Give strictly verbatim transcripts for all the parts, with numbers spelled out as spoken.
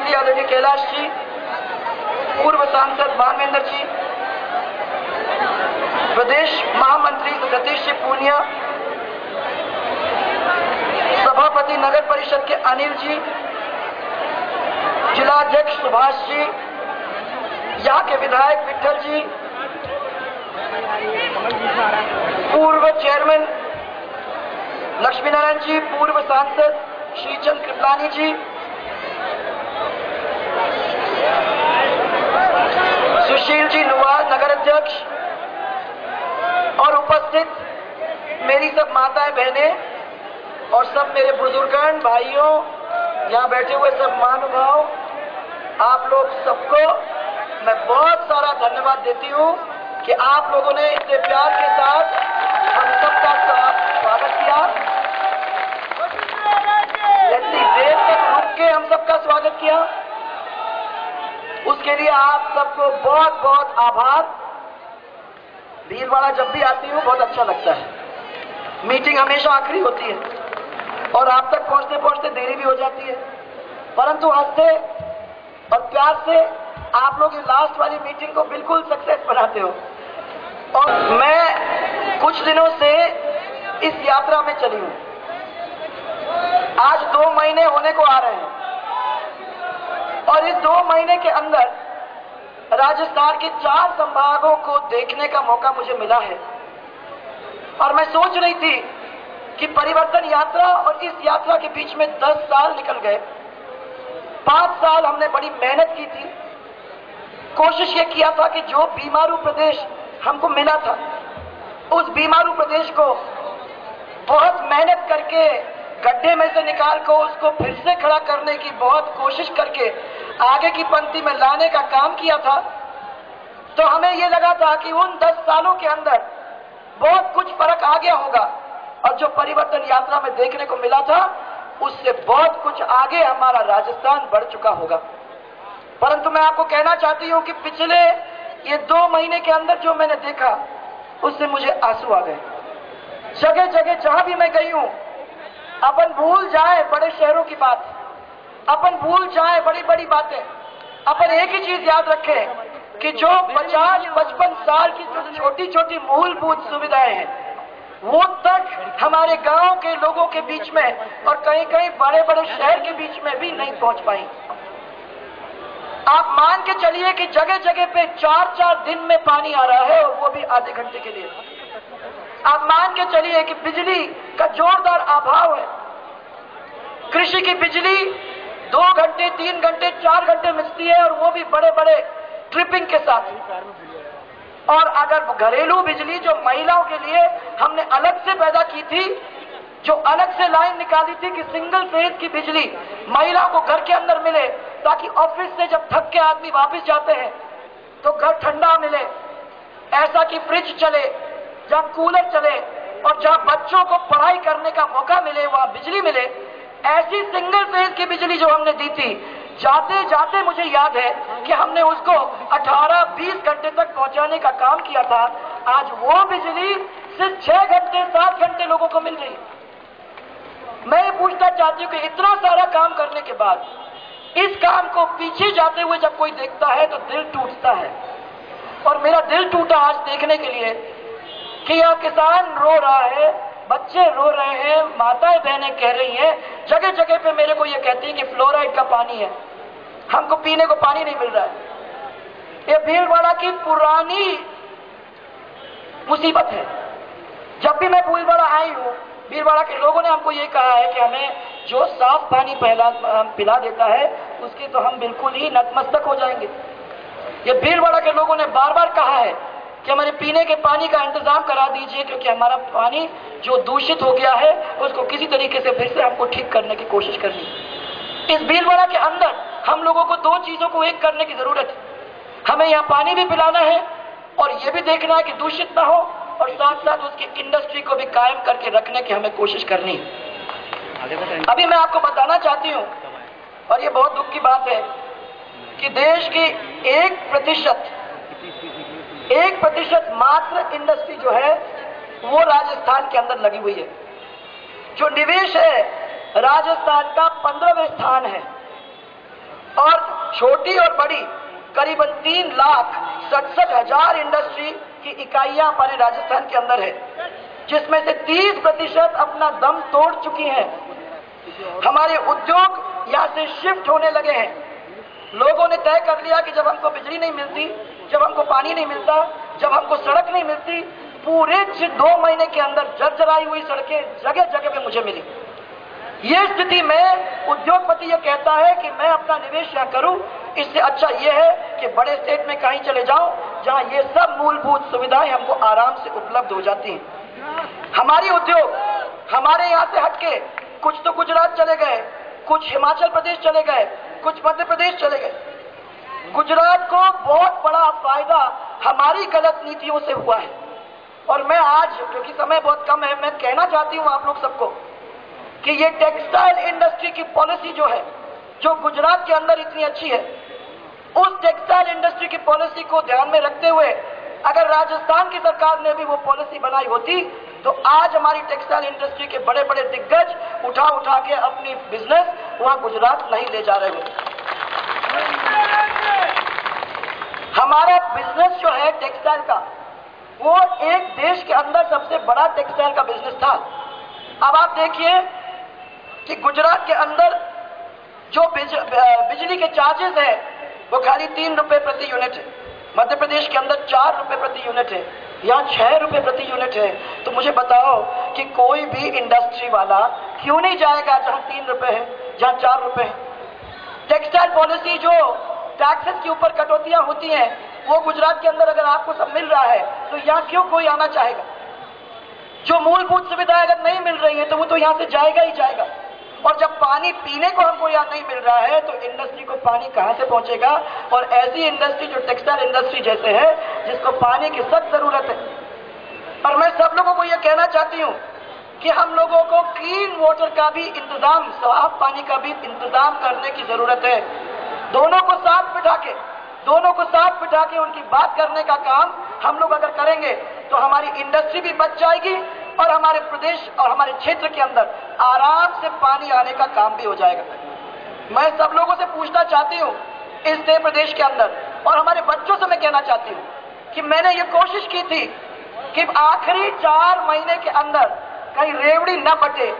श्री आदरणीय कैलाश जी, पूर्व सांसद मानवेंद्र जी, प्रदेश महामंत्री सतीश जी पूनिया, सभापति नगर परिषद के अनिल जी, जिलाध्यक्ष सुभाष जी, यहाँ के विधायक विठल जी, पूर्व चेयरमैन लक्ष्मी नारायण जी, पूर्व सांसद श्रीचंद कृपलानी जी, सुशील जी नुवार नगर अध्यक्ष, और उपस्थित मेरी सब माताएं बहनें और सब मेरे बुजुर्गन भाइयों, यहाँ बैठे हुए सब महानुभाव, आप लोग सबको मैं बहुत सारा धन्यवाद देती हूँ कि आप लोगों ने इतने प्यार के साथ हम सबका स्वागत किया, इतनी देर तक रुक के हम सबका स्वागत किया, उसके लिए आप सबको बहुत बहुत आभार। भीलवाड़ा जब भी आती हूँ बहुत अच्छा लगता है। मीटिंग हमेशा आखिरी होती है और आप तक पहुंचते पहुंचते देरी भी हो जाती है, परंतु हंसते और प्यार से आप लोग ये लास्ट वाली मीटिंग को बिल्कुल सक्सेस बनाते हो। और मैं कुछ दिनों से इस यात्रा में चली हूं, आज दो महीने होने को आ रहे हैं और इस दो महीने के अंदर राजस्थान के चार संभागों को देखने का मौका मुझे मिला है। और मैं सोच रही थी कि परिवर्तन यात्रा और इस यात्रा के बीच में दस साल निकल गए। पांच साल हमने बड़ी मेहनत की थी, कोशिश ये किया था कि जो बीमारू प्रदेश हमको मिला था उस बीमारू प्रदेश को बहुत मेहनत करके गड्ढे में से निकाल कर उसको फिर से खड़ा करने की बहुत कोशिश करके आगे की पंक्ति में लाने का काम किया था। तो हमें ये लगा था कि उन दस सालों के अंदर बहुत कुछ फर्क आ गया होगा और जो परिवर्तन यात्रा में देखने को मिला था उससे बहुत कुछ आगे हमारा राजस्थान बढ़ चुका होगा। परंतु मैं आपको कहना चाहती हूं कि पिछले ये दो महीने के अंदर जो मैंने देखा उससे मुझे आंसू आ गए। जगह जगह जहां भी मैं गई हूं, अपन भूल जाए बड़े शहरों की बात, अपन भूल जाए बड़ी बड़ी बातें, अपन एक ही चीज याद रखें कि जो पचास पचपन साल की जो छोटी छोटी मूलभूत सुविधाएं हैं वो तक हमारे गांव के लोगों के बीच में और कहीं कहीं बड़े बड़े शहर के बीच में भी नहीं पहुंच पाई। आप मान के चलिए कि जगह जगह पे चार चार दिन में पानी आ रहा है और वो भी आधे घंटे के लिए। आप मान के चलिए कि बिजली का जोरदार अभाव है। कृषि की बिजली दो घंटे तीन घंटे चार घंटे मिलती है और वो भी बड़े बड़े ट्रिपिंग के साथ। और अगर घरेलू बिजली जो महिलाओं के लिए हमने अलग से पैदा की थी, जो अलग से लाइन निकाली थी कि सिंगल फेज की बिजली महिलाओं को घर के अंदर मिले ताकि ऑफिस से जब थक के आदमी वापस जाते हैं तो घर ठंडा मिले, ऐसा कि फ्रिज चले, जहां कूलर चले और जहां बच्चों को पढ़ाई करने का मौका मिले वहां बिजली मिले, ऐसी सिंगल फेज की बिजली जो हमने दी थी, जाते जाते मुझे याद है कि हमने उसको अठारह बीस घंटे तक पहुंचाने का काम किया था। आज वो बिजली सिर्फ छह घंटे सात घंटे लोगों को मिल रही। मैं ये पूछना चाहती हूँ कि इतना सारा काम करने के बाद इस काम को पीछे जाते हुए जब कोई देखता है तो दिल टूटता है। और मेरा दिल टूटा आज देखने के लिए कि यह किसान रो रहा है, बच्चे रो रहे हैं, माताएं बहनें कह रही हैं, जगह जगह पे मेरे को ये कहती है कि फ्लोराइड का पानी है, हमको पीने को पानी नहीं मिल रहा है। ये भीलवाड़ा की पुरानी मुसीबत है। जब भी मैं भीलवाड़ा आई हूँ, भीलवाड़ा के लोगों ने हमको ये कहा है कि हमें जो साफ पानी पहला पिला देता है उसके तो हम बिल्कुल ही नतमस्तक हो जाएंगे। ये भीलवाड़ा के लोगों ने बार बार कहा है कि हमारे पीने के पानी का इंतजाम करा दीजिए, क्योंकि हमारा पानी जो दूषित हो गया है उसको किसी तरीके से फिर से हमको ठीक करने की कोशिश करनी है। इस भीलवाड़ा के अंदर हम लोगों को दो चीजों को एक करने की जरूरत है। हमें यहाँ पानी भी पिलाना है और ये भी देखना है कि दूषित ना हो, और साथ साथ उसकी इंडस्ट्री को भी कायम करके रखने की हमें कोशिश करनी है। अभी मैं आपको बताना चाहती हूँ, और ये बहुत दुख की बात है कि देश की एक प्रतिशत एक प्रतिशत मात्र इंडस्ट्री जो है वो राजस्थान के अंदर लगी हुई है। जो निवेश है राजस्थान का पंद्रहवें स्थान है और छोटी और बड़ी करीबन तीन लाख सड़सठ हजार इंडस्ट्री की इकाइयां हमारे राजस्थान के अंदर है, जिसमें से तीस प्रतिशत अपना दम तोड़ चुकी हैं। हमारे उद्योग यहाँ से शिफ्ट होने लगे हैं। लोगों ने तय कर लिया कि जब हमको बिजली नहीं मिलती, जब हमको पानी नहीं मिलता, जब हमको सड़क नहीं मिलती, पूरे दो महीने के अंदर जर्जराई हुई सड़कें जगह जगह पे मुझे मिली। ये स्थिति में उद्योगपति ये कहता है कि मैं अपना निवेश यहाँ करूं, इससे अच्छा ये है कि बड़े स्टेट में कहीं चले जाऊं जहां ये सब मूलभूत सुविधाएं हमको आराम से उपलब्ध हो जाती हैं। हमारी उद्योग हमारे यहाँ से हटके कुछ तो गुजरात चले गए, कुछ हिमाचल प्रदेश चले गए, कुछ मध्य प्रदेश चले गए। गुजरात को बहुत बड़ा फायदा हमारी गलत नीतियों से हुआ है। और मैं आज, क्योंकि समय बहुत कम है, मैं कहना चाहती हूं आप लोग सबको कि ये टेक्सटाइल इंडस्ट्री की पॉलिसी जो है, जो गुजरात के अंदर इतनी अच्छी है, उस टेक्सटाइल इंडस्ट्री की पॉलिसी को ध्यान में रखते हुए अगर राजस्थान की सरकार ने भी वो पॉलिसी बनाई होती तो आज हमारी टेक्सटाइल इंडस्ट्री के बड़े बड़े दिग्गज उठा उठा के अपनी बिजनेस वहां गुजरात नहीं ले जा रहे होते। हमारा बिजनेस जो है टेक्सटाइल का, वो एक देश के अंदर सबसे बड़ा टेक्सटाइल का बिजनेस था। अब आप देखिए कि गुजरात के अंदर जो बिज, बिजली के चार्जेस है वो खाली तीन रुपए प्रति यूनिट है। मध्य प्रदेश के अंदर चार रुपए प्रति यूनिट है, यहाँ छह रुपए प्रति यूनिट है। तो मुझे बताओ कि कोई भी इंडस्ट्री वाला क्यों नहीं जाएगा जहां तीन रुपए है, जहां चार रुपए है। टेक्सटाइल पॉलिसी जो टैक्सेस के ऊपर कटौतियां होती हैं, वो गुजरात के अंदर अगर आपको सब मिल रहा है तो यहाँ क्यों कोई आना चाहेगा। जो मूलभूत सुविधाएं अगर नहीं मिल रही है तो वो तो यहाँ से जाएगा ही जाएगा। और जब पानी पीने को हमको यहाँ नहीं मिल रहा है तो इंडस्ट्री को पानी कहाँ से पहुंचेगा। और ऐसी इंडस्ट्री जो टेक्सटाइल इंडस्ट्री जैसे है, जिसको पानी की सख्त जरूरत है। और मैं सब लोगों को यह कहना चाहती हूँ कि हम लोगों को क्लीन वाटर का भी इंतजाम, साफ पानी का भी इंतजाम करने की जरूरत है। दोनों को साथ बिठा के दोनों को साथ बिठा के उनकी बात करने का काम हम लोग अगर करेंगे तो हमारी इंडस्ट्री भी बच जाएगी और हमारे प्रदेश और हमारे क्षेत्र के अंदर आराम से पानी आने का काम भी हो जाएगा। मैं सब लोगों से पूछना चाहती हूँ इस देश प्रदेश के अंदर, और हमारे बच्चों से मैं कहना चाहती हूँ कि मैंने ये कोशिश की थी कि आखिरी चार महीने के अंदर कहीं रेवड़ी न बटे,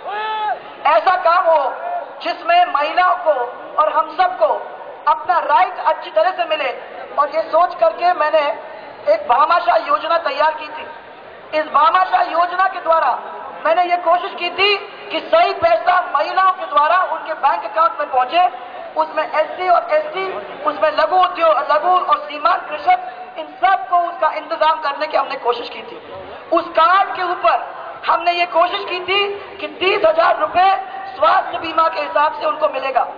ऐसा काम हो जिसमें महिलाओं को और हम सबको अपना राइट अच्छी तरह से मिले। और ये सोच करके मैंने एक भामाशाह योजना तैयार की थी। इस भामाशाह योजना के द्वारा मैंने ये कोशिश की थी कि सही पैसा महिलाओं के द्वारा उनके बैंक अकाउंट में पहुंचे। उसमें एससी और एसटी, उसमें लघु उद्योग, लघु और सीमांत कृषक, इन सब को उसका इंतजाम करने की हमने कोशिश की थी। उस कार्ड के ऊपर हमने ये कोशिश की थी कि तीस हजार रुपए स्वास्थ्य बीमा के हिसाब से उनको मिलेगा।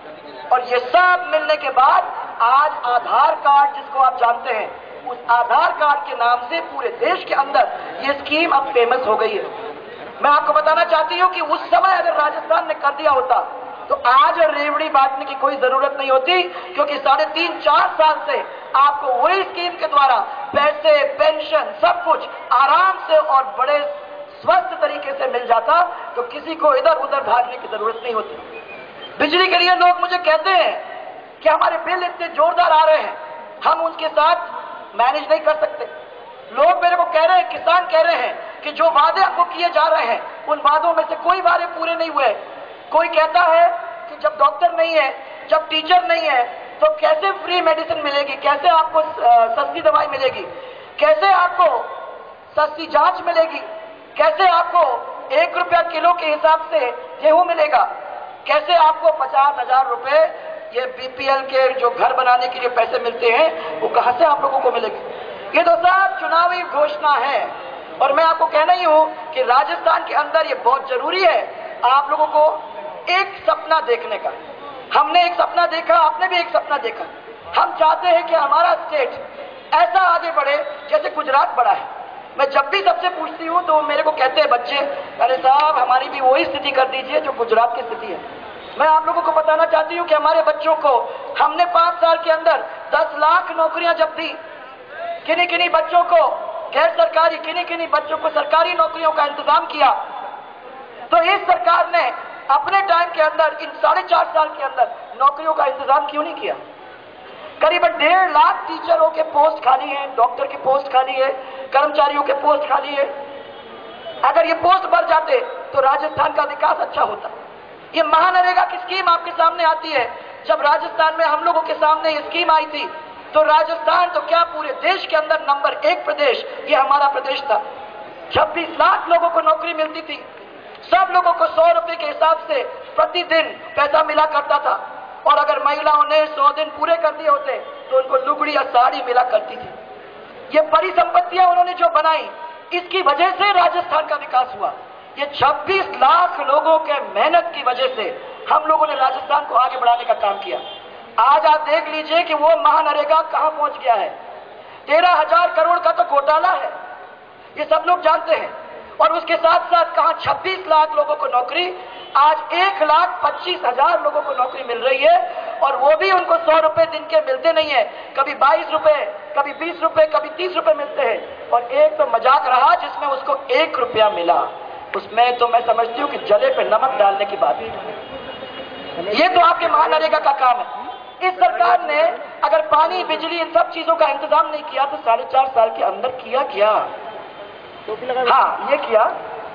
और ये सब मिलने के बाद आज आधार कार्ड, जिसको आप जानते हैं, उस आधार कार्ड के नाम से पूरे देश के अंदर ये स्कीम अब फेमस हो गई है। मैं आपको बताना चाहती हूँ कि उस समय अगर राजस्थान ने कर दिया होता तो आज रेवड़ी बांटने की कोई जरूरत नहीं होती, क्योंकि साढ़े तीन चार साल से आपको वही स्कीम के द्वारा पैसे, पेंशन, सब कुछ आराम से और बड़े स्वस्थ तरीके से मिल जाता, तो किसी को इधर उधर भागने की जरूरत नहीं होती। बिजली के लिए लोग मुझे कहते हैं कि हमारे बिल इतने जोरदार आ रहे हैं, हम उनके साथ मैनेज नहीं कर सकते। लोग मेरे को कह रहे हैं, किसान कह रहे हैं कि जो वादे आपको किए जा रहे हैं उन वादों में से कोई वादे पूरे नहीं हुए। कोई कहता है कि जब डॉक्टर नहीं है, जब टीचर नहीं है, तो कैसे फ्री मेडिसिन मिलेगी, कैसे आपको सस्ती दवाई मिलेगी, कैसे आपको सस्ती जांच मिलेगी, कैसे आपको एक रुपया किलो के हिसाब से गेहूं मिलेगा, कैसे आपको पचास हजार रुपए ये बीपीएल के जो घर बनाने के लिए पैसे मिलते हैं वो कहां से आप लोगों को मिलेंगे। ये तो सब चुनावी घोषणा है। और मैं आपको कहना ही हूं कि राजस्थान के अंदर ये बहुत जरूरी है आप लोगों को एक सपना देखने का। हमने एक सपना देखा, आपने भी एक सपना देखा। हम चाहते हैं कि हमारा स्टेट ऐसा आगे बढ़े जैसे गुजरात बढ़ा है। मैं जब भी सबसे पूछती हूँ तो मेरे को कहते हैं बच्चे, अरे साहब हमारी भी वही स्थिति कर दीजिए जो गुजरात की स्थिति है। मैं आप लोगों को बताना चाहती हूँ कि हमारे बच्चों को हमने पांच साल के अंदर दस लाख नौकरियां जब दी, किन्हीं किन्हीं बच्चों को गैर सरकारी, किन्हीं किन्हीं बच्चों को सरकारी नौकरियों का इंतजाम किया, तो इस सरकार ने अपने टाइम के अंदर, इन साढ़े चार साल के अंदर नौकरियों का इंतजाम क्यों नहीं किया? करीबन डेढ़ लाख टीचरों के पोस्ट खाली हैं, डॉक्टर के पोस्ट खाली है, कर्मचारियों के पोस्ट खाली है। अगर ये पोस्ट भर जाते तो राजस्थान का विकास अच्छा होता। ये महानरेगा की स्कीम आपके सामने आती है। जब राजस्थान में हम लोगों के सामने ये स्कीम आई थी तो राजस्थान तो क्या पूरे देश के अंदर नंबर एक प्रदेश ये हमारा प्रदेश था। छब्बीस लाख लोगों को नौकरी मिलती थी। सब लोगों को सौ रुपए के हिसाब से प्रतिदिन पैसा मिला करता था। और अगर महिलाओं ने सौ दिन पूरे कर दिए होते तो उनको लुगड़ी या साड़ी मिला करती थी। ये परिसंपत्तियां उन्होंने जो बनाई, इसकी वजह से राजस्थान का विकास हुआ। ये छब्बीस लाख लोगों के मेहनत की वजह से हम लोगों ने राजस्थान को आगे बढ़ाने का काम किया। आज आप देख लीजिए कि वो महानरेगा कहां पहुंच गया है। तेरह हजार करोड़ का तो घोटाला है, ये सब लोग जानते हैं। और उसके साथ साथ कहां छब्बीस लाख लोगों को नौकरी, आज एक लाख पच्चीस हजार लोगों को नौकरी मिल रही है। और वो भी उनको सौ रुपए दिन के मिलते नहीं है, कभी बाईस रुपए, कभी बीस रुपए, कभी तीस रुपए मिलते हैं। और एक तो मजाक रहा जिसमें उसको एक रुपया मिला, उसमें तो मैं समझती हूँ कि जले पे नमक डालने की बात है। ये तो आपके महानरेगा का काम है। इस सरकार ने अगर पानी, बिजली, इन सब चीजों का इंतजाम नहीं किया तो साढ़े चार साल के अंदर किया क्या? हाँ, ये किया,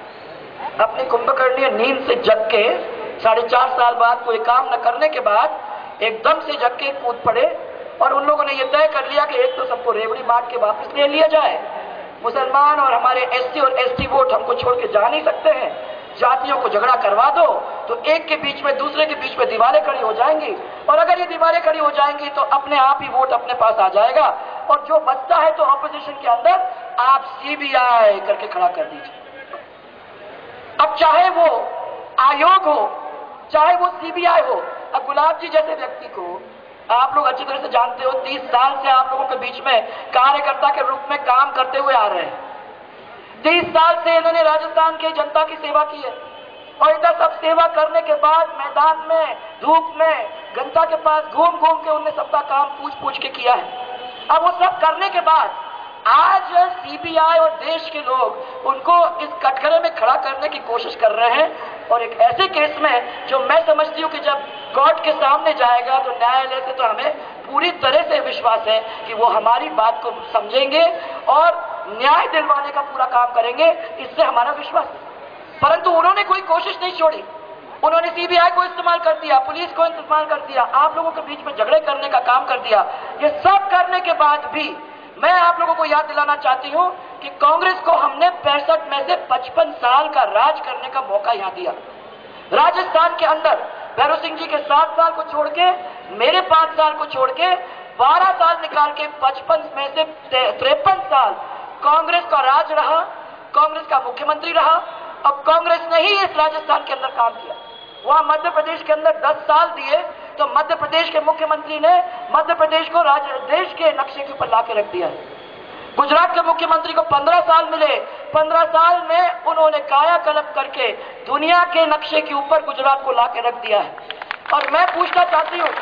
अपनी कुंभकर्णीय नींद से जग के साढ़े चार साल बाद कोई काम न करने के बाद एकदम से जग के कूद पड़े। और उन लोगों ने ये तय कर लिया कि एक तो सबको रेवड़ी मार के वापस ले लिया जाए, मुसलमान और हमारे एससी और एसटी वोट हमको छोड़ के जा नहीं सकते हैं, जातियों को झगड़ा करवा दो तो एक के बीच में दूसरे के बीच में दीवारें खड़ी हो जाएंगी। और अगर ये दीवारें खड़ी हो जाएंगी तो अपने आप ही वोट अपने पास आ जाएगा। और जो बचता है तो ऑपोजिशन के अंदर आप सीबीआई करके खड़ा कर दीजिए। अब चाहे वो आयोग हो, चाहे वो सीबीआई हो। अब गुलाब जी जैसे व्यक्ति को आप लोग अच्छी तरह से जानते हो, तीस साल से आप लोगों के बीच में कार्यकर्ता के रूप में काम करते हुए आ रहे हैं। तीस साल से इन्होंने राजस्थान की जनता की सेवा की है। और इतना सब सेवा करने के बाद मैदान में, धूप में, जनता के पास घूम घूम के उन्होंने सबका काम पूछ पूछ के किया है। अब वो सब करने के बाद आज सीबीआई और देश के लोग उनको इस कटघरे में खड़ा करने की कोशिश कर रहे हैं। और एक ऐसे केस में जो मैं समझती हूँ कि जब कोर्ट के सामने जाएगा तो न्यायालय से तो हमें पूरी तरह से विश्वास है कि वो हमारी बात को समझेंगे और न्याय दिलवाने का पूरा काम करेंगे, इससे हमारा विश्वास है। परंतु उन्होंने कोई कोशिश नहीं छोड़ी। उन्होंने सीबीआई को इस्तेमाल कर दिया, पुलिस को इस्तेमाल कर दिया, आप लोगों के बीच में झगड़े करने का काम कर दिया। ये सब करने के बाद भी मैं आप लोगों को याद दिलाना चाहती हूं कि कांग्रेस को हमने पैंसठ में से पचपन साल का राज करने का मौका यहां दिया। राजस्थान के अंदर भैरव सिंह जी के सात साल को छोड़ के, मेरे पांच साल को छोड़ के बारह साल निकाल के पचपन में से तिरपन साल कांग्रेस का राज रहा, कांग्रेस का मुख्यमंत्री रहा। अब कांग्रेस ने ही इस राजस्थान के अंदर काम किया। वहां मध्य प्रदेश के अंदर दस साल दिए तो मध्य प्रदेश के मुख्यमंत्री ने मध्य प्रदेश को देश के नक्शे के ऊपर लाके रख दिया। गुजरात के मुख्यमंत्री को पंद्रह साल मिले, पंद्रह साल में उन्होंने कायाकल्प करके दुनिया के नक्शे के ऊपर गुजरात को लाके रख दिया है। और मैं पूछना चाहती हूँ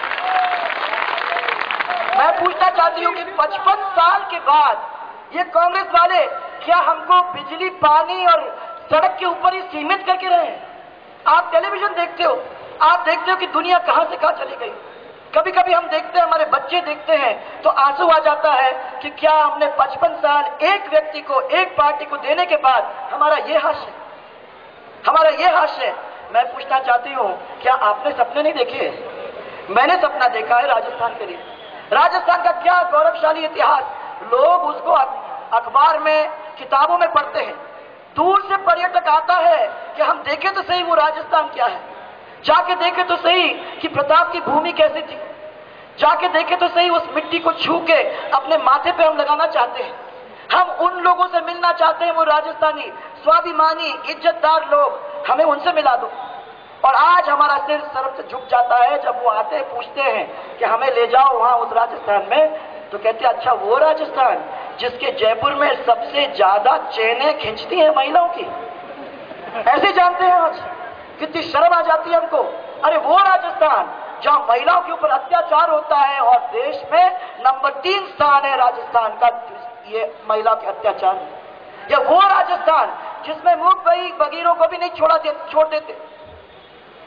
मैं पूछना चाहती हूँ कि पचपन साल के बाद ये कांग्रेस वाले क्या हमको बिजली, पानी और सड़क के ऊपर ही सीमित करके रहे हैं? आप टेलीविजन देखते हो, आप देखते हो कि दुनिया कहां से कहां चली गई। कभी कभी हम देखते हैं, हमारे बच्चे देखते हैं तो आंसू आ जाता है कि क्या हमने पचपन साल एक व्यक्ति को, एक पार्टी को देने के बाद हमारा ये हास्य हमारा ये हास्य मैं पूछना चाहती हूं, क्या आपने सपने नहीं देखे? मैंने सपना देखा है राजस्थान के लिए। राजस्थान का क्या गौरवशाली इतिहास, लोग उसको अखबार में, किताबों में पढ़ते हैं। दूर से पर्यटक आता है कि हम देखें तो सही वो राजस्थान क्या है, जाके देखे तो सही कि प्रताप की भूमि कैसी थी, जाके देखे तो सही उस मिट्टी को छू के अपने माथे पे हम लगाना चाहते हैं। हम उन लोगों से मिलना चाहते हैं, वो राजस्थानी स्वाभिमानी इज्जतदार लोग, हमें उनसे मिला दो। और आज हमारा सिर सरफ से झुक जाता है जब वो आते हैं, पूछते हैं कि हमें ले जाओ वहां उस राजस्थान में, तो कहते हैं अच्छा वो राजस्थान जिसके जयपुर में सबसे ज्यादा चेनें खींचती हैं महिलाओं की। ऐसे जानते हैं आज, कितनी शर्म आ जाती है हमको। अरे वो राजस्थान जहां महिलाओं के ऊपर अत्याचार होता है और देश में नंबर तीन स्थान है राजस्थान का ये महिला के अत्याचार। या वो राजस्थान जिसमें मूक बगीरों को भी नहीं छोड़ा दे, छोड़ देते।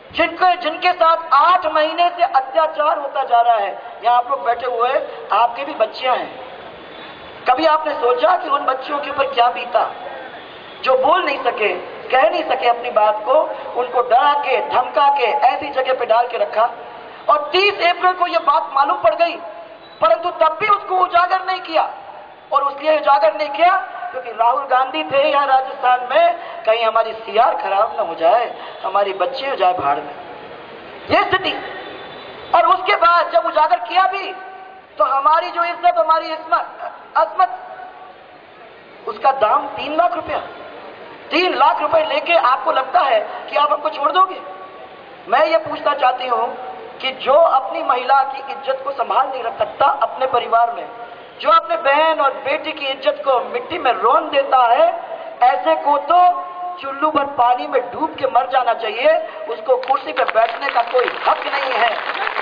जिनके जिनके साथ आठ महीने से अत्याचार होता जा रहा है। यहाँ आप लोग बैठे हुए, आपके भी बच्चियां हैं। कभी आपने सोचा कि उन बच्चियों के ऊपर क्या बीता, जो बोल नहीं सके, कह नहीं सके अपनी बात को, उनको डरा के धमका के ऐसी जगह पे डाल के रखा। और तीस अप्रैल को यह बात मालूम पड़ गई, परंतु तब भी उसको उजागर नहीं किया। और उसलिए उजागर नहीं किया क्योंकि राहुल गांधी थे यहाँ राजस्थान में, कहीं हमारी सीआर खराब न हो जाए, हमारी बच्ची हो जाए भाड़ में, ये स्थिति। और उसके बाद जब उजागर किया भी तो हमारी जो इज्जत, हमारी अस्मत, उसका दाम तीन लाख रुपया तीन लाख रुपए लेके आपको लगता है कि आप हमको छोड़ दोगे? मैं ये पूछना चाहती हूँ कि जो अपनी महिला की इज्जत को संभाल नहीं रख सकता अपने परिवार में, जो अपने बहन और बेटी की इज्जत को मिट्टी में रौंद देता है, ऐसे को तो चुल्लू भर पानी में डूब के मर जाना चाहिए। उसको कुर्सी पे बैठने का कोई हक नहीं है,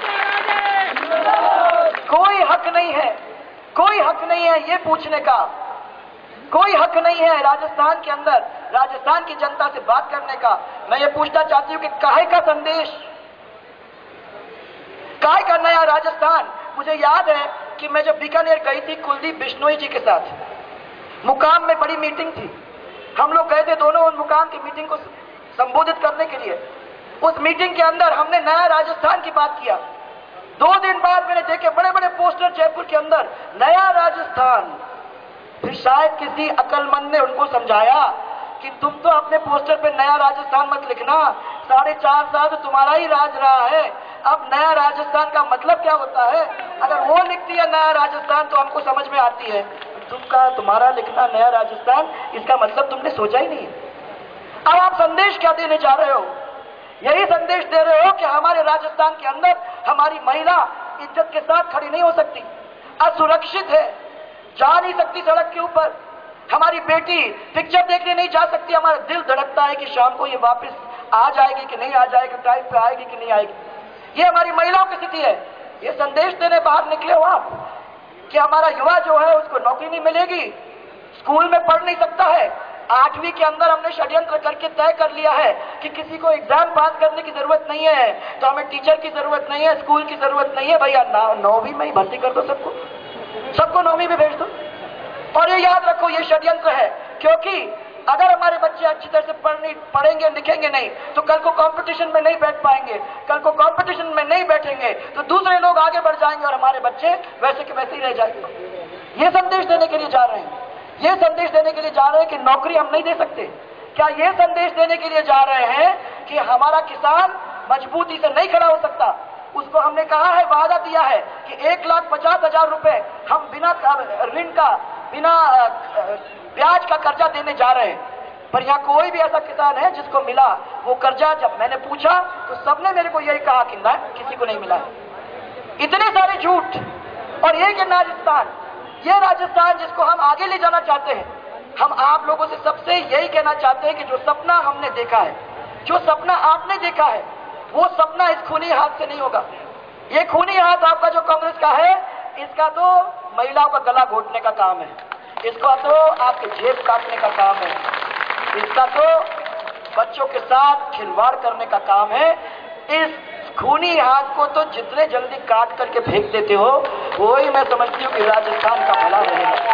कोई हक नहीं है, कोई हक नहीं है ये पूछने का, कोई हक नहीं है राजस्थान के अंदर राजस्थान की जनता से बात करने का। मैं ये पूछना चाहती हूँ कि काहे का संदेश, काहे का नया राजस्थान। मुझे याद है कि मैं जब बीकानेर गई थी कुलदीप बिश्नोई जी के साथ, मुकाम में बड़ी मीटिंग थी, हम लोग गए थे दोनों उन मुकाम की मीटिंग को संबोधित करने के लिए। उस मीटिंग के अंदर हमने नया राजस्थान की बात किया। दो दिन बाद मैंने देखे बड़े बड़े पोस्टर जयपुर के अंदर, नया राजस्थान। फिर शायद किसी अक्लमंद ने उनको समझाया कि तुम तो अपने पोस्टर पे नया राजस्थान मत लिखना, साढ़े चार साल तो तुम्हारा ही राज रहा है, अब नया राजस्थान का मतलब क्या होता है। अगर वो लिखती है नया राजस्थान तो हमको समझ में आती है, तुमका तुम्हारा लिखना नया राजस्थान, इसका मतलब तुमने सोचा ही नहीं। अब आप संदेश क्या देने जा रहे हो? यही संदेश दे रहे हो कि हमारे राजस्थान के अंदर हमारी महिला इज्जत के साथ खड़ी नहीं हो सकती, असुरक्षित है, जा नहीं सकती सड़क के ऊपर। हमारी बेटी पिक्चर देखने नहीं जा सकती, हमारा दिल धड़कता है कि शाम को ये वापस आ जाएगी कि नहीं आ जाएगी, टाइम पे आएगी कि नहीं आएगी। ये हमारी महिलाओं की स्थिति है। ये संदेश देने बाहर निकले हो आप कि हमारा युवा जो है उसको नौकरी नहीं मिलेगी, स्कूल में पढ़ नहीं सकता है। आठवीं के अंदर हमने षड्यंत्र करके तय कर लिया है कि किसी को एग्जाम पास करने की जरूरत नहीं है, तो हमें टीचर की जरूरत नहीं है, स्कूल की जरूरत नहीं है। भैया नौवीं में ही भर्ती कर दो सबको, सबको नौवीं में भेज दो। और ये याद रखो ये षड्यंत्र है, क्योंकि अगर हमारे बच्चे अच्छी तरह से पढ़ने पढ़ेंगे लिखेंगे नहीं तो कल को कंपटीशन में नहीं बैठ पाएंगे, कल को कंपटीशन में नहीं बैठेंगे तो दूसरे लोग आगे बढ़ जाएंगे और हमारे बच्चे वैसे के वैसे ही रह जाएंगे। ये संदेश देने के लिए जा रहे हैं, ये संदेश देने के लिए जा रहे हैं कि नौकरी हम नहीं दे सकते। क्या ये संदेश देने के लिए जा रहे हैं कि हमारा किसान मजबूती से नहीं खड़ा हो सकता? उसको हमने कहा है, वादा दिया है कि एक लाख पचास हजार रुपए हम बिना ऋण का, बिना ब्याज का कर्जा देने जा रहे हैं। पर यहाँ कोई भी ऐसा किसान है जिसको मिला वो कर्जा? जब मैंने पूछा तो सबने मेरे को यही कहा कि ना, किसी को नहीं मिला है। इतने सारे झूठ। और ये कि राजस्थान, ये राजस्थान जिसको हम आगे ले जाना चाहते हैं, हम आप लोगों से सबसे यही कहना चाहते हैं कि जो सपना हमने देखा है, जो सपना आपने देखा है, वो सपना इस खूनी हाथ से नहीं होगा। ये खूनी हाथ आपका जो कांग्रेस का है, इसका तो महिलाओं का गला घोटने का काम है, इसका तो आपके जेब काटने का काम है, इसका तो बच्चों के साथ खिलवाड़ करने का काम है। इस खूनी हाथ को तो जितने जल्दी काट करके फेंक देते हो, वही मैं समझती हूँ कि राजस्थान का भला रहेगा।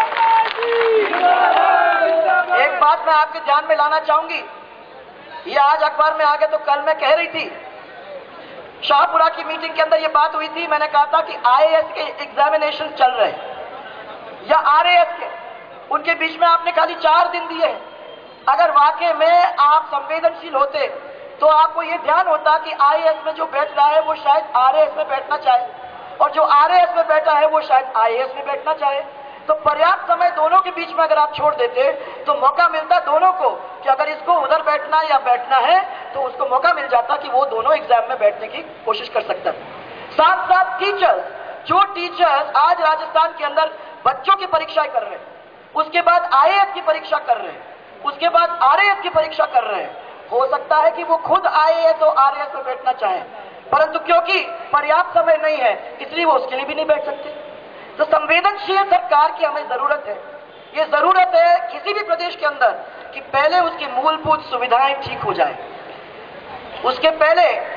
एक बात मैं आपके ध्यान में लाना चाहूंगी, ये आज अखबार में आ गया तो कल मैं कह रही थी, शाहपुरा की मीटिंग के अंदर ये बात हुई थी। मैंने कहा था कि आईएएस के एग्जामिनेशन चल रहे हैं या आरएएस के, उनके बीच में आपने खाली चार दिन दिए हैं। अगर वाकई में आप संवेदनशील होते तो आपको ये ध्यान होता कि आईएएस में जो बैठ रहा है वो शायद आरएएस में बैठना चाहे, और जो आरएएस में बैठा है वो शायद आईएएस में बैठना चाहे। तो पर्याप्त समय दोनों के बीच में अगर आप छोड़ देते तो मौका मिलता दोनों को कि अगर इसको उधर बैठना या बैठना है तो उसको मौका मिल जाता कि वो दोनों एग्जाम में बैठने की कोशिश कर सकता। साथ साथ टीचर्स, जो टीचर्स आज राजस्थान के अंदर बच्चों की परीक्षा कर रहे हैं, उसके बाद आईएएस की परीक्षा कर रहे हैं, उसके बाद आरएएस की परीक्षा कर रहे हैं, हो सकता है कि वो खुद आईएएस और आरएएस में बैठना चाहें, परंतु क्योंकि पर्याप्त समय नहीं है इसलिए वो उसके लिए भी नहीं बैठ सकते। तो संवेदनशील सरकार की हमें जरूरत है। ये जरूरत है किसी भी प्रदेश के अंदर कि पहले उसकी मूलभूत सुविधाएं ठीक हो जाए, उसके पहले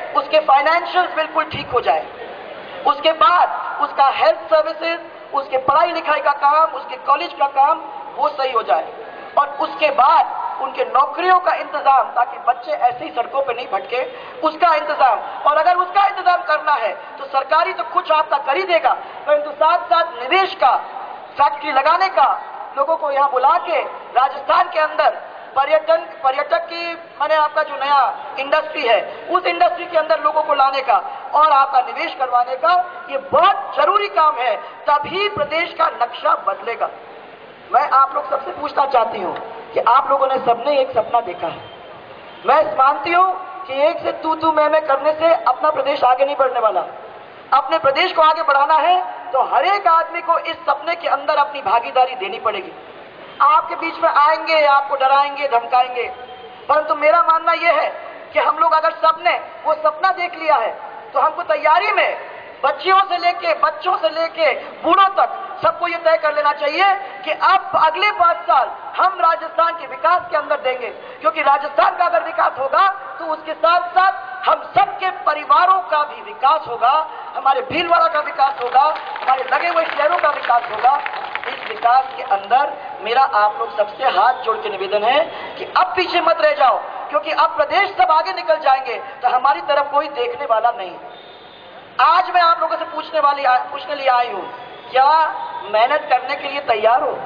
उसके फाइनेंशियल्स बिल्कुल ठीक हो जाए, उसके बाद उसका हेल्थ सर्विसेज, उसके पढ़ाई लिखाई का काम, उसके कॉलेज का काम वो सही हो जाए, और उसके बाद उनके नौकरियों का इंतजाम, ताकि बच्चे ऐसे ही सड़कों पे नहीं भटके, उसका इंतजाम। और अगर उसका इंतजाम करना है तो सरकारी तो कुछ आपका कर ही देगा, परंतु साथ साथ निवेश का, फैक्ट्री लगाने का, लोगों को यहाँ बुला के राजस्थान के अंदर पर्यटन पर्यटक की माने आपका जो नया इंडस्ट्री है, उस इंडस्ट्री के अंदर लोगों को लाने का और आपका निवेश करवाने का, ये बहुत जरूरी काम है। तभी प्रदेश का नक्शा बदलेगा। मैं आप लोग सबसे पूछना चाहती हूँ कि आप लोगों ने सबने एक सपना देखा है। मैं मानती हूँ कि एक से तू तू मैं मैं करने से अपना प्रदेश आगे नहीं बढ़ने वाला। अपने प्रदेश को आगे बढ़ाना है तो हर एक आदमी को इस सपने के अंदर अपनी भागीदारी देनी पड़ेगी। आपके बीच में आएंगे, आपको डराएंगे, धमकाएंगे, परंतु मेरा मानना यह है कि हम लोग अगर सबने वो सपना देख लिया है तो हमको तैयारी में बच्चियों से लेके बच्चों से लेके बूढ़ों तक सबको ये तय कर लेना चाहिए कि अब अगले पांच साल हम राजस्थान के विकास के अंदर देंगे, क्योंकि राजस्थान का अगर विकास होगा तो उसके साथ साथ हम सबके परिवारों का भी विकास होगा, हमारे भीलवाड़ा का विकास होगा, हमारे लगे हुए शहरों का विकास होगा। इस विकास के अंदर मेरा आप लोग सबसे हाथ जोड़ के निवेदन है कि अब पीछे मत रह जाओ, क्योंकि अब प्रदेश सब आगे निकल जाएंगे तो हमारी तरफ कोई देखने वाला नहीं। आज मैं आप लोगों से पूछने वाली पूछने लिए आई हूं, क्या मेहनत करने के लिए तैयार हो?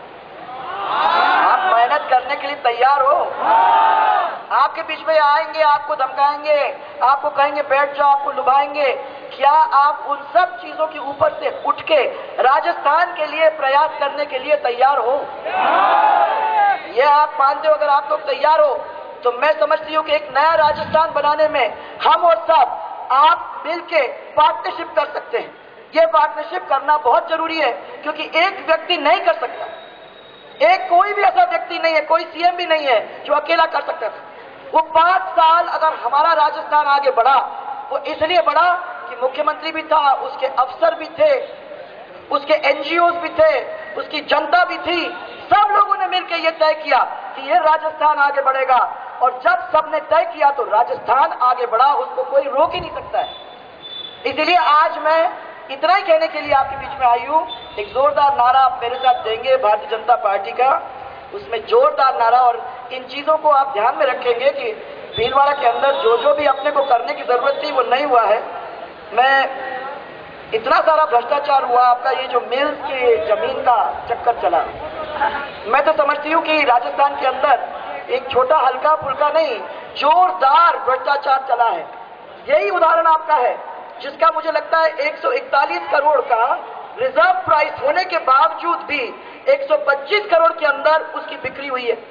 आप मेहनत करने के लिए तैयार हो? आपके बीच में आएंगे, आपको धमकाएंगे, आपको कहेंगे बैठ जाओ, आपको लुभाएंगे। क्या आप उन सब चीजों के ऊपर से उठ के राजस्थान के लिए प्रयास करने के लिए तैयार हो? ये आप मानते हो? अगर आप लोग तैयार हो तो मैं समझती हूँ कि एक नया राजस्थान बनाने में हम और सब आप मिलके पार्टनरशिप कर सकते हैं। ये पार्टनरशिप करना बहुत जरूरी है, क्योंकि एक व्यक्ति नहीं कर सकता, एक कोई भी ऐसा व्यक्ति नहीं है, कोई सीएम भी नहीं है जो अकेला कर सकता था। वो पांच साल अगर हमारा राजस्थान आगे बढ़ा, वो इसलिए बढ़ा कि मुख्यमंत्री भी था, उसके अफसर भी थे, उसके एनजीओ भी थे, उसकी जनता भी थी, सब लोगों ने मिलकर यह तय किया कि ये राजस्थान आगे बढ़ेगा। और जब सबने तय किया तो राजस्थान आगे बढ़ा, उसको कोई रोक ही नहीं सकता है। इसलिए आज मैं इतना ही कहने के लिए आपके बीच में आई हूं, एक जोरदार नारा आप मेरे साथ देंगे भारतीय जनता पार्टी का, उसमें जोरदार नारा, और इन चीजों को आप ध्यान में रखेंगे कि भीलवाड़ा के अंदर जो जो भी अपने को करने की जरूरत थी वो नहीं हुआ है। मैं इतना सारा भ्रष्टाचार हुआ, आपका ये जो मिल्स की जमीन का चक्कर चला, मैं तो समझती हूँ कि राजस्थान के अंदर एक छोटा हल्का फुल्का नहीं, जोरदार भ्रष्टाचार चला है। यही उदाहरण आपका है, जिसका मुझे लगता है एक सौ इकतालीस करोड़ का रिजर्व प्राइस होने के बावजूद भी एक सौ पच्चीस करोड़ के अंदर उसकी बिक्री हुई है।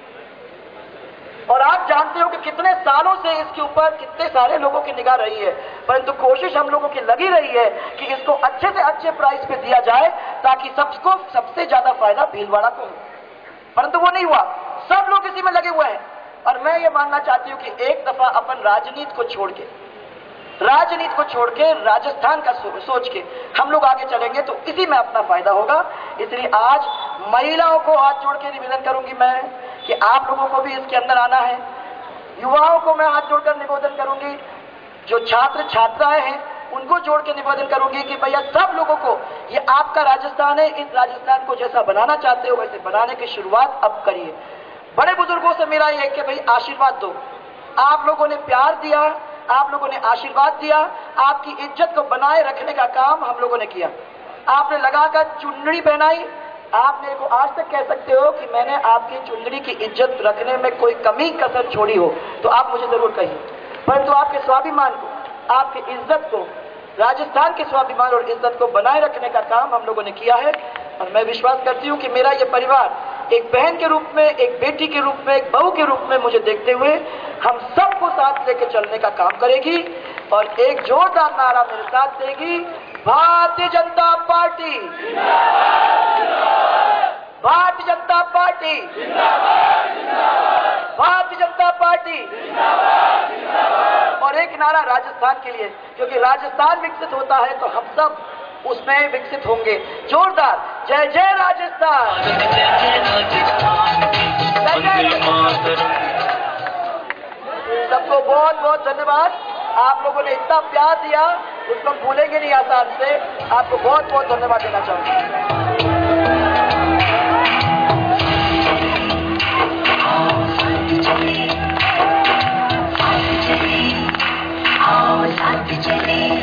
और आप जानते हो कि कितने सालों से इसके ऊपर कितने सारे लोगों की निगाह रही है, परंतु कोशिश हम लोगों की लगी रही है कि इसको अच्छे से अच्छे प्राइस पे दिया जाए ताकि सबको सबसे ज्यादा फायदा भीलवाड़ा को हो, परंतु वो नहीं हुआ। सब लोग इसी में लगे हुए हैं। और मैं ये मानना चाहती हूँ कि एक दफा अपन राजनीति को छोड़ के राजनीति को छोड़ के राजस्थान का सो, सोच के हम लोग आगे चलेंगे तो इसी में अपना फायदा होगा। इसलिए आज महिलाओं को हाथ जोड़ के निवेदन करूंगी मैं कि आप लोगों को भी इसके अंदर आना है। युवाओं को मैं हाथ जोड़कर निवेदन करूंगी, जो छात्र छात्राएं हैं उनको जोड़ के निवेदन करूंगी कि भैया सब लोगों को, ये आपका राजस्थान है, इस राजस्थान को जैसा बनाना चाहते हो वैसे बनाने की शुरुआत अब करिए। बड़े बुजुर्गों से मेरा ये है कि भाई आशीर्वाद दो। आप लोगों ने प्यार दिया, आप लोगों ने आशीर्वाद दिया, आपकी इज्जत को बनाए रखने का काम हम लोगों ने किया। आपने लगाकर चुनरी पहनाई, आप मेरे को आज तक कह सकते हो कि मैंने आपकी चुनरी की इज्जत रखने में कोई कमी कसर छोड़ी हो तो आप मुझे जरूर कहिए, परंतु आपके स्वाभिमान को, आपकी इज्जत को, राजस्थान के स्वाभिमान और इज्जत को बनाए रखने का काम हम लोगों ने किया है। और मैं विश्वास करती हूँ कि मेरा ये परिवार एक बहन के रूप में, एक बेटी के रूप में, एक बहू के रूप में मुझे देखते हुए हम सबको साथ लेके चलने का काम करेगी और एक जोरदार नारा मेरे साथ देगी, Bharatiya Janata party, Bharatiya Janata party, Bharatiya Janata party. और एक नारा राजस्थान के लिए, क्योंकि राजस्थान विकसित होता है तो हम सब उसमें विकसित होंगे। जोरदार जय जय राजस्थान, सबको बहुत बहुत धन्यवाद। आप लोगों ने इतना प्यार दिया, उसको भूलेंगे नहीं आसान से। आपको बहुत बहुत धन्यवाद देना चाहूंगा। आओ साथ चले, आओ साथ चले।